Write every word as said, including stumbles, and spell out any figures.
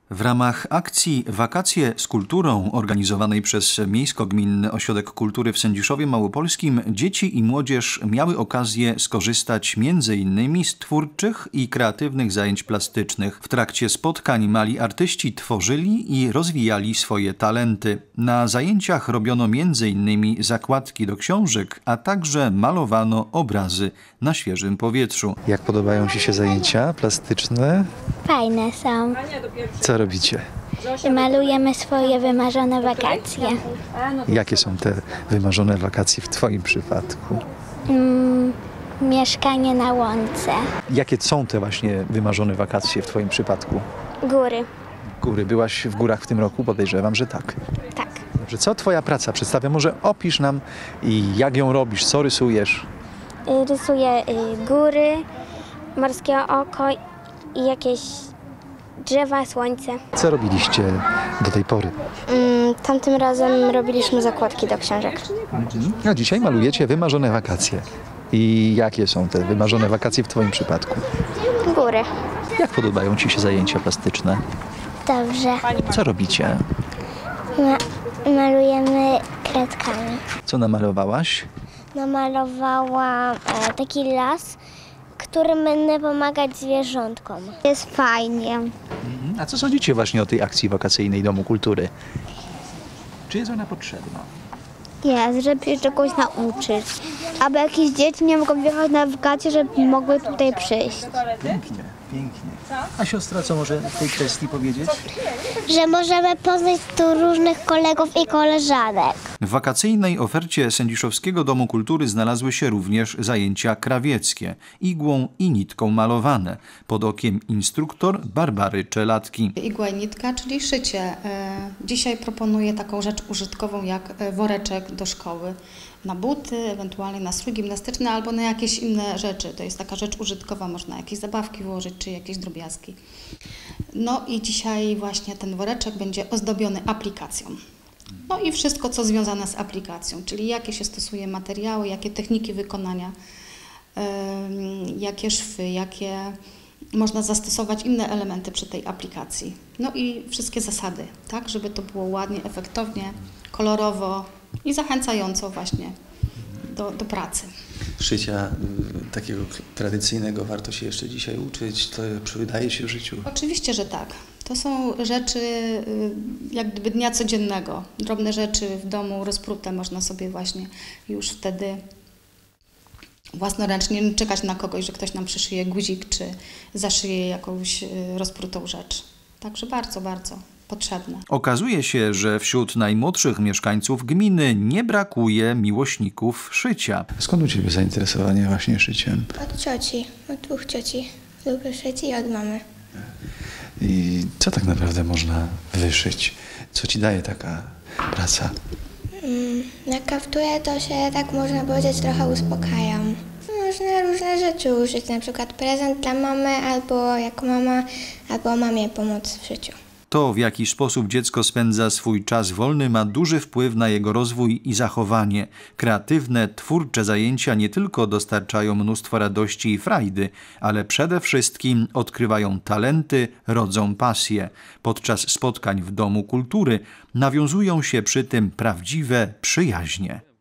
W ramach akcji Wakacje z kulturą organizowanej przez Miejsko-Gminny Ośrodek Kultury w Sędziszowie Małopolskim dzieci i młodzież miały okazję skorzystać między innymi z twórczych i kreatywnych zajęć plastycznych. W trakcie spotkań mali artyści tworzyli i rozwijali swoje talenty. Na zajęciach robiono między innymi zakładki do książek, a także malowano obrazy na świeżym powietrzu. Jak podobają Ci się zajęcia plastyczne? Fajne są. Co robicie? Malujemy swoje wymarzone wakacje. Jakie są te wymarzone wakacje w Twoim przypadku? Mm, mieszkanie na łące. Jakie są te właśnie wymarzone wakacje w Twoim przypadku? Góry. Góry. Byłaś w górach w tym roku? Podejrzewam, że tak. Tak. Dobrze, co Twoja praca przedstawia? Może opisz nam i jak ją robisz, co rysujesz? Y, Rysuję y, góry, morskie oko i jakieś drzewa, słońce. Co robiliście do tej pory? Mm, tamtym razem robiliśmy zakładki do książek. A dzisiaj malujecie wymarzone wakacje. I jakie są te wymarzone wakacje w Twoim przypadku? Góry. Jak podobają Ci się zajęcia plastyczne? Dobrze. Co robicie? Ma malujemy kredkami. Co namalowałaś? Namalowałam e, taki las, którym będę pomagać zwierzątkom. Jest fajnie. A co sądzicie właśnie o tej akcji wakacyjnej Domu Kultury? Czy jest ona potrzebna? Jest, żeby się czegoś nauczyć. Aby jakieś dzieci nie mogły wjechać na wakacje, żeby mogły tutaj przyjść. Pięknie, pięknie. A siostra co może w tej kwestii powiedzieć? Że możemy poznać tu różnych kolegów i koleżanek. W wakacyjnej ofercie Sędziszowskiego Domu Kultury znalazły się również zajęcia krawieckie, igłą i nitką malowane, pod okiem instruktor Barbary Czelatki. Igła i nitka, czyli szycie. Dzisiaj proponuję taką rzecz użytkową jak woreczek do szkoły. Na buty, ewentualnie na strój gimnastyczny albo na jakieś inne rzeczy. To jest taka rzecz użytkowa, można jakieś zabawki włożyć czy jakieś drobiazgi. No i dzisiaj właśnie ten woreczek będzie ozdobiony aplikacją. No i wszystko, co związane z aplikacją, czyli jakie się stosuje materiały, jakie techniki wykonania, yy, jakie szwy, jakie można zastosować inne elementy przy tej aplikacji. No i wszystkie zasady, tak, żeby to było ładnie, efektownie, kolorowo i zachęcająco właśnie do, do pracy. Szycia y, takiego tradycyjnego warto się jeszcze dzisiaj uczyć, to przydaje się w życiu. Oczywiście, że tak. To są rzeczy y, jak gdyby dnia codziennego. Drobne rzeczy w domu rozprute można sobie właśnie już wtedy własnoręcznie nie czekać na kogoś, że ktoś nam przyszyje guzik czy zaszyje jakąś y, rozprutą rzecz. Także bardzo, bardzo potrzebne. Okazuje się, że wśród najmłodszych mieszkańców gminy nie brakuje miłośników szycia. Skąd u Ciebie zainteresowanie właśnie szyciem? Od cioci, od dwóch cioci. Lubię szyć i od mamy. I co tak naprawdę można wyszyć? Co Ci daje taka praca? Na kapturę to się, tak można powiedzieć, trochę uspokajam. Można różne rzeczy użyć, na przykład prezent dla mamy, albo jako mama, albo mamie pomóc w szyciu. To, w jaki sposób dziecko spędza swój czas wolny, ma duży wpływ na jego rozwój i zachowanie. Kreatywne, twórcze zajęcia nie tylko dostarczają mnóstwo radości i frajdy, ale przede wszystkim odkrywają talenty, rodzą pasje. Podczas spotkań w Domu Kultury nawiązują się przy tym prawdziwe przyjaźnie.